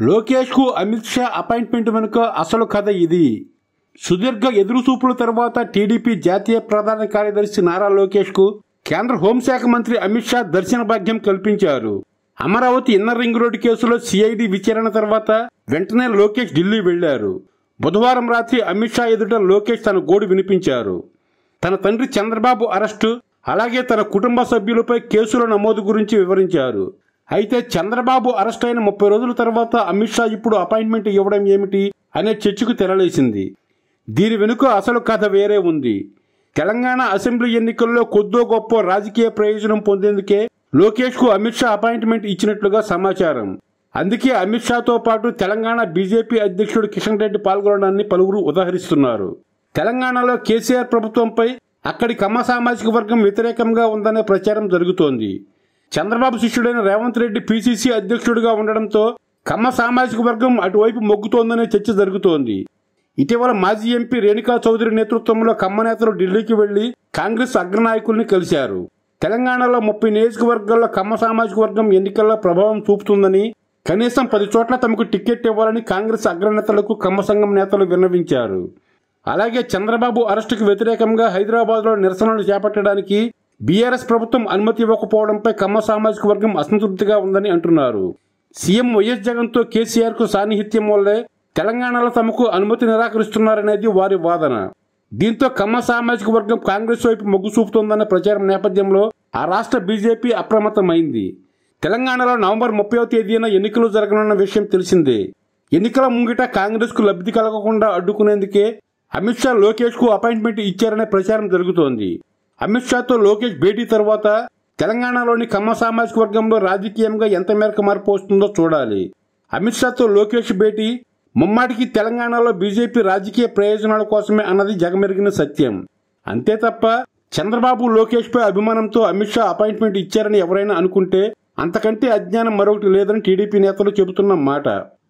లోకేష్ కు అమిత్ షా అపాయింట్మెంట్ వెనుక అసలు కథ ఇది. సుదీర్ఘ ఎదురుచూపుల తర్వాత టీడీపీ జాతీయ ప్రధాన కార్యదర్శి నారా లోకేష్ కు కేంద్ర హోంశాఖ మంత్రి అమిత్ షా దర్శన భాగ్యం కల్పించారు. అమరావతి ఇన్నర్ రింగ్ రోడ్డు కేసులో సిఐడి విచారణ తర్వాత వెంటనే లోకేష్ ఢిల్లీ వెళ్లారు. బుధవారం రాత్రి అమిత్ షా ఎదుట లోకేష్ తన గోడు వినిపించారు. తన తండ్రి చంద్రబాబు అరెస్టు, అలాగే తన కుటుంబ సభ్యులపై కేసుల నమోదు గురించి వివరించారు. అయితే చంద్రబాబు అరెస్ట్ అయిన 30 రోజుల తర్వాత అమిత్ షా ఇప్పుడు అపాయింట్మెంట్ ఇవ్వడం ఏమిటి అనే చర్చకు తెరలేసింది. దీని వెనుక అసలు కథ వేరే ఉంది. తెలంగాణ అసెంబ్లీ ఎన్నికల్లో కొద్దో గొప్ప రాజకీయ ప్రయోజనం పొందేందుకే లోకేష్ కు అమిత్ షా అపాయింట్మెంట్ ఇచ్చినట్లుగా సమాచారం. అందుకే అమిత్ షాతో పాటు తెలంగాణ బీజేపీ అధ్యక్షుడు కిషన్ రెడ్డి పాల్గొనడాన్ని పలువురు ఉదాహరిస్తున్నారు. తెలంగాణలో కేసీఆర్ ప్రభుత్వంపై అక్కడి కమ్మ సామాజిక వర్గం వ్యతిరేకంగా ఉందనే ప్రచారం జరుగుతోంది. చంద్రబాబు శిష్యుడైన రేవంత్ రెడ్డి పీసీసీ అధ్యక్షుడిగా ఉండడంతో కమ్మ సామాజిక వర్గం అటువైపు మొగ్గుతోందనే చర్చ జరుగుతోంది. ఇటీవల మాజీ ఎంపీ రేణుకా చౌదరి నేతృత్వంలో కమ్మ నేతలు ఢిల్లీకి వెళ్లి కాంగ్రెస్ అగ్రనాయకుల్ని కలిశారు. తెలంగాణలో 30 నియోజకవర్గాల్లో కమ్మ సామాజిక వర్గం ఎన్నికల్లో ప్రభావం చూపుతుందని, కనీసం 10 చోట్ల తమకు టికెట్ ఇవ్వాలని కాంగ్రెస్ అగ్రనేతలకు కమ్మ సంఘం నేతలు విన్నవించారు. అలాగే చంద్రబాబు అరెస్టుకు వ్యతిరేకంగా హైదరాబాద్లో నిరసనలు చేపట్టడానికి బీఆర్ఎస్ ప్రభుత్వం అనుమతి ఇవ్వకపోవడంపై కమ్మ సామాజిక వర్గం అసంతృప్తిగా ఉందని అంటున్నారు. సీఎం వైఎస్ జగన్తో కేసీఆర్ కు సాన్నిహిత్యం వల్లే తెలంగాణలో తమకు అనుమతి నిరాకరిస్తున్నారనేది వారి వాదన. దీంతో కమ్మ సామాజిక వర్గం కాంగ్రెస్ వైపు మొగ్గు చూపుతోందన్న ప్రచారం నేపథ్యంలో ఆ రాష్ట్ర బీజేపీ అప్రమత్తమైంది. తెలంగాణలో నవంబర్ 30వ తేదీన ఎన్నికలు జరగనున్న విషయం తెలిసిందే. ఎన్నికల ముంగిట కాంగ్రెస్ కు లబ్ధి కలగకుండా అడ్డుకునేందుకే అమిత్ షా లోకేష్ కు అపాయింట్మెంట్ ఇచ్చారనే ప్రచారం జరుగుతోంది. అమిత్ షాతో లోకేష్ భేటీ తర్వాత తెలంగాణలోని కమ్మ సామాజిక వర్గంలో రాజకీయంగా ఎంత మేరకు మార్పు వస్తుందో చూడాలి. అమిత్ షాతో లోకేష్ భేటీ ముమ్మాటికి తెలంగాణలో బీజేపీ రాజకీయ ప్రయోజనాల కోసమే అన్నది జగమెరిగిన సత్యం. అంతే తప్ప చంద్రబాబు లోకేష్ పై అభిమానంతో అమిత్ షా అపాయింట్మెంట్ ఇచ్చారని ఎవరైనా అనుకుంటే అంతకంటే అజ్ఞానం మరొకటి లేదని టీడీపీ నేతలు చెబుతున్న మాట.